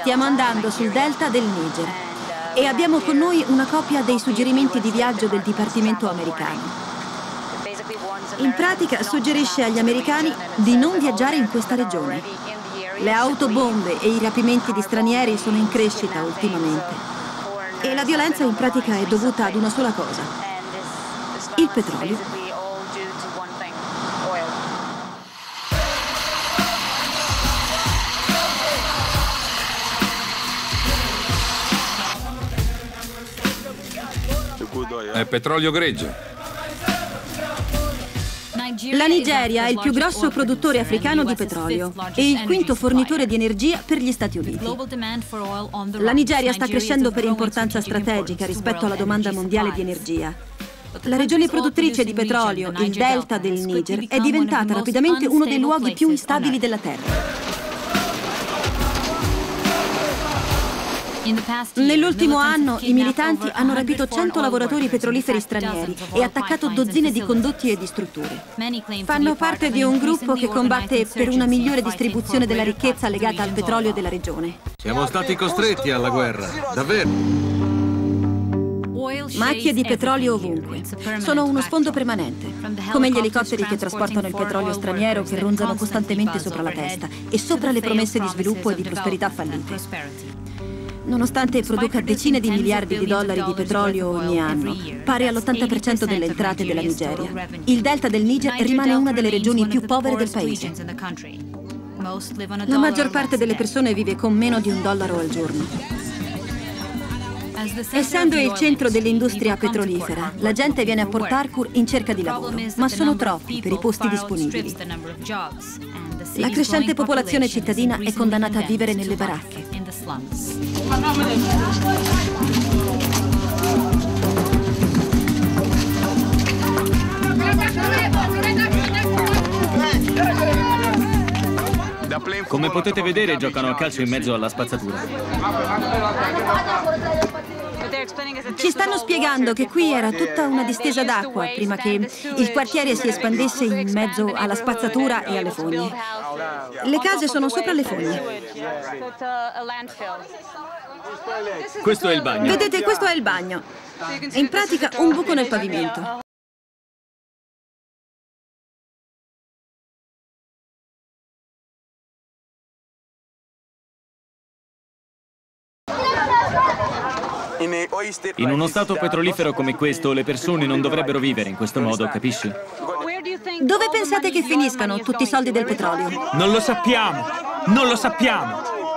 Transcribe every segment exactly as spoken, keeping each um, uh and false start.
Stiamo andando sul delta del Niger e abbiamo con noi una copia dei suggerimenti di viaggio del Dipartimento americano. In pratica suggerisce agli americani di non viaggiare in questa regione. Le autobombe e i rapimenti di stranieri sono in crescita ultimamente. E la violenza in pratica è dovuta ad una sola cosa: il petrolio. È petrolio greggio. La Nigeria è il più grosso produttore africano di petrolio e il quinto fornitore di energia per gli Stati Uniti. La Nigeria sta crescendo per importanza strategica rispetto alla domanda mondiale di energia. La regione produttrice di petrolio, il delta del Niger, è diventata rapidamente uno dei luoghi più instabili della Terra. Nell'ultimo anno i militanti hanno rapito cento lavoratori petroliferi stranieri e attaccato dozzine di condotti e di strutture. Fanno parte di un gruppo che combatte per una migliore distribuzione della ricchezza legata al petrolio della regione. Siamo stati costretti alla guerra, davvero. Macchie di petrolio ovunque. Sono uno sfondo permanente, come gli elicotteri che trasportano il petrolio straniero che ronzano costantemente sopra la testa e sopra le promesse di sviluppo e di prosperità fallite. Nonostante produca decine di miliardi di dollari di petrolio ogni anno, pari all'ottanta per cento delle entrate della Nigeria, il delta del Niger rimane una delle regioni più povere del paese. La maggior parte delle persone vive con meno di un dollaro al giorno. Essendo il centro dell'industria petrolifera, la gente viene a Port Harcourt in cerca di lavoro, ma sono troppi per i posti disponibili. La crescente popolazione cittadina è condannata a vivere nelle baracche. Come potete vedere, giocano a calcio in mezzo alla spazzatura. Ci stanno spiegando che qui era tutta una distesa d'acqua prima che il quartiere si espandesse in mezzo alla spazzatura e alle fogne. Le case sono sopra le fogne. Questo è il bagno. Vedete, questo è il bagno. In pratica un buco nel pavimento. In uno stato petrolifero come questo, le persone non dovrebbero vivere in questo modo, capisci? Dove pensate che finiscano tutti i soldi del petrolio? Non lo sappiamo! Non lo sappiamo!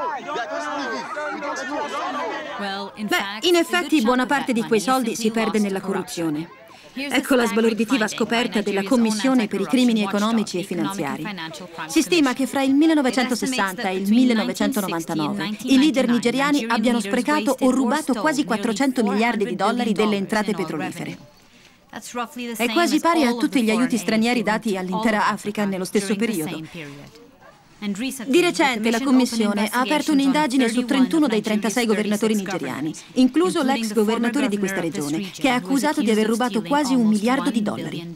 Beh, in effetti buona parte di quei soldi si perde nella corruzione. Ecco la sbalorditiva scoperta della Commissione per i crimini economici e finanziari. Si stima che fra il millenovecentosessanta e il millenovecentonovantanove i leader nigeriani abbiano sprecato o rubato quasi quattrocento miliardi di dollari delle entrate petrolifere. È quasi pari a tutti gli aiuti stranieri dati all'intera Africa nello stesso periodo. Di recente la Commissione ha aperto un'indagine su trentuno dei trentasei governatori nigeriani, incluso l'ex governatore di questa regione, che è accusato di aver rubato quasi un miliardo di dollari.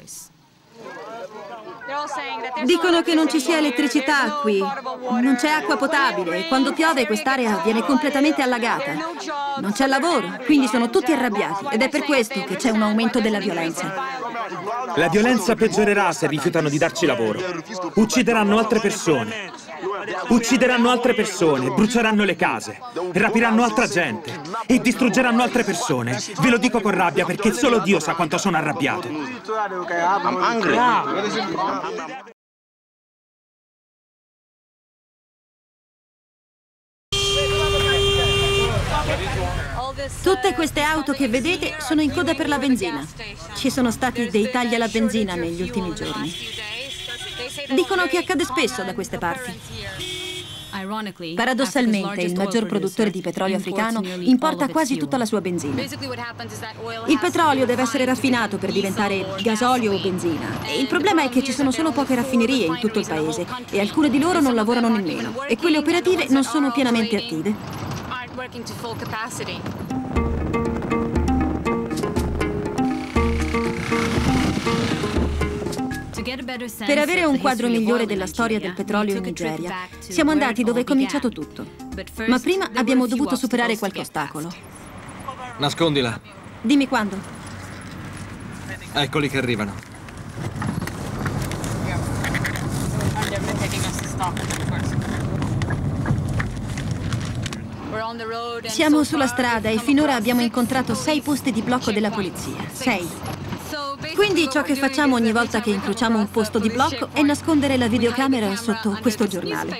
Dicono che non ci sia elettricità qui, non c'è acqua potabile e quando piove quest'area viene completamente allagata. Non c'è lavoro, quindi sono tutti arrabbiati ed è per questo che c'è un aumento della violenza. La violenza peggiorerà se rifiutano di darci lavoro. Uccideranno altre persone. Uccideranno altre persone, bruceranno le case, rapiranno altra gente e distruggeranno altre persone. Ve lo dico con rabbia perché solo Dio sa quanto sono arrabbiato. I'm angry. Tutte queste auto che vedete sono in coda per la benzina. Ci sono stati dei tagli alla benzina negli ultimi giorni. Dicono che accade spesso da queste parti. Paradossalmente, il maggior produttore di petrolio africano importa quasi tutta la sua benzina. Il petrolio deve essere raffinato per diventare gasolio o benzina. E il problema è che ci sono solo poche raffinerie in tutto il paese e alcune di loro non lavorano nemmeno. E quelle operative non sono pienamente attive. Per avere un quadro migliore della storia del petrolio in Nigeria, siamo andati dove è cominciato tutto, Ma prima abbiamo dovuto superare qualche ostacolo. Nascondila. Dimmi quando. Eccoli che arrivano. Siamo sulla strada e finora abbiamo incontrato sei posti di blocco della polizia. Sei. Quindi ciò che facciamo ogni volta che incrociamo un posto di blocco è nascondere la videocamera sotto questo giornale.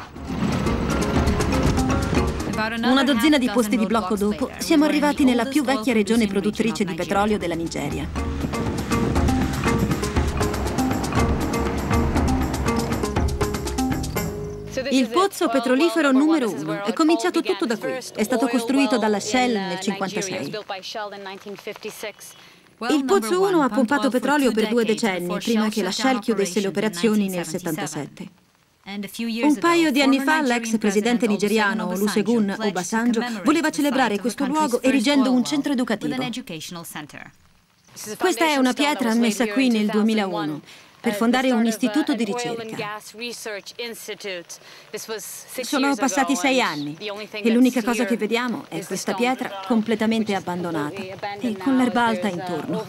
Una dozzina di posti di blocco dopo, siamo arrivati nella più vecchia regione produttrice di petrolio della Nigeria. Il pozzo petrolifero numero uno. È cominciato tutto da qui. È stato costruito dalla Shell nel cinquantasei. Il pozzo uno ha pompato petrolio per due decenni, prima che la Shell chiudesse le operazioni nel settantasette. Un paio di anni fa l'ex presidente nigeriano Olusegun Obasanjo voleva celebrare questo luogo erigendo un centro educativo. Questa è una pietra messa qui nel duemilauno per fondare un istituto di ricerca. Sono passati sei anni e l'unica cosa che vediamo è questa pietra completamente abbandonata e con l'erba alta intorno.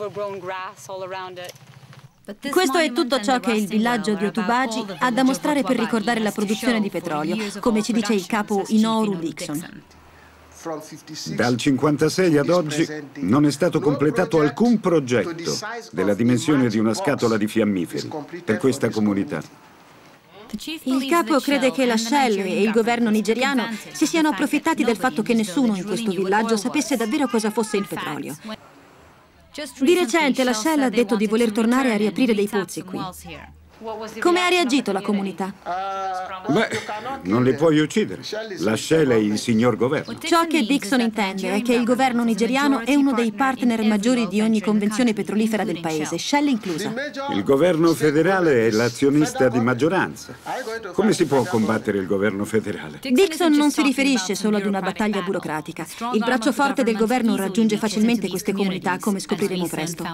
Questo è tutto ciò che il villaggio di Otubaji ha da mostrare per ricordare la produzione di petrolio, come ci dice il capo Inoru Dixon. Dal cinquantasei ad oggi non è stato completato alcun progetto della dimensione di una scatola di fiammiferi per questa comunità. Il capo crede che la Shell e il governo nigeriano si siano approfittati del fatto che nessuno in questo villaggio sapesse davvero cosa fosse il petrolio. Di recente la Shell ha detto di voler tornare a riaprire dei pozzi qui. Come ha reagito la comunità? Beh, non li puoi uccidere. La Shell è il signor governo. Ciò che Dixon intende è che il governo nigeriano è uno dei partner maggiori di ogni convenzione petrolifera del paese, Shell inclusa. Il governo federale è l'azionista di maggioranza. Come si può combattere il governo federale? Dixon non si riferisce solo ad una battaglia burocratica. Il braccio forte del governo raggiunge facilmente queste comunità, come scopriremo presto.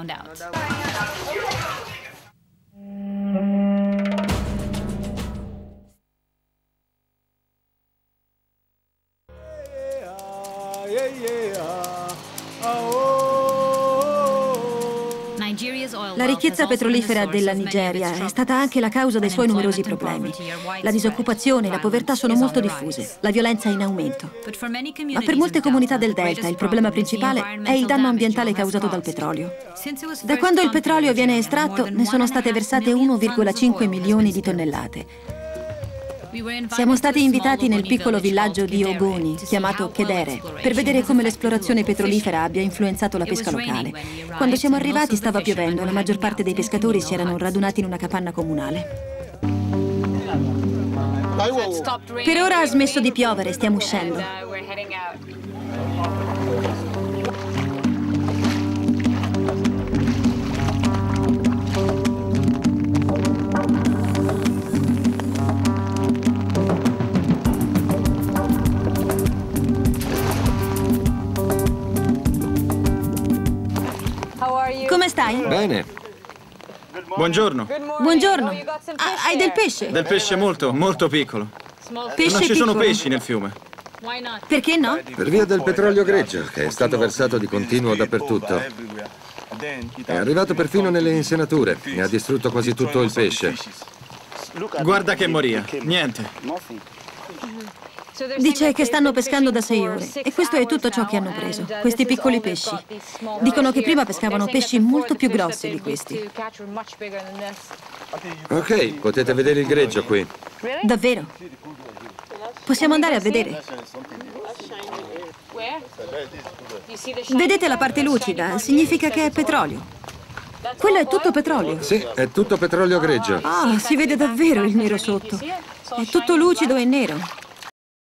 La ricchezza petrolifera della Nigeria è stata anche la causa dei suoi numerosi problemi. La disoccupazione e la povertà sono molto diffuse, la violenza è in aumento. Ma per molte comunità del Delta il problema principale è il danno ambientale causato dal petrolio. Da quando il petrolio viene estratto ne sono state versate uno virgola cinque milioni di tonnellate. Siamo stati invitati nel piccolo villaggio di Ogoni, chiamato Kedere, per vedere come l'esplorazione petrolifera abbia influenzato la pesca locale. Quando siamo arrivati stava piovendo e la maggior parte dei pescatori si erano radunati in una capanna comunale. Per ora ha smesso di piovere, stiamo uscendo. Come stai? Bene. Buongiorno. Buongiorno. Ah, hai del pesce? Del pesce molto, molto piccolo. Pesce Non ci sono piccolo. pesci nel fiume. Perché no? Per via del petrolio greggio, che è stato versato di continuo dappertutto. È arrivato perfino nelle insenature e ha distrutto quasi tutto il pesce. Guarda che moria. Niente. Dice che stanno pescando da sei ore e questo è tutto ciò che hanno preso, questi piccoli pesci. Dicono che prima pescavano pesci molto più grossi di questi. Ok, potete vedere il greggio qui. Davvero? Possiamo andare a vedere? Vedete la parte lucida? Significa che è petrolio. Quello è tutto petrolio. Sì, è tutto petrolio greggio. Ah, si vede davvero il nero sotto. È tutto lucido e nero.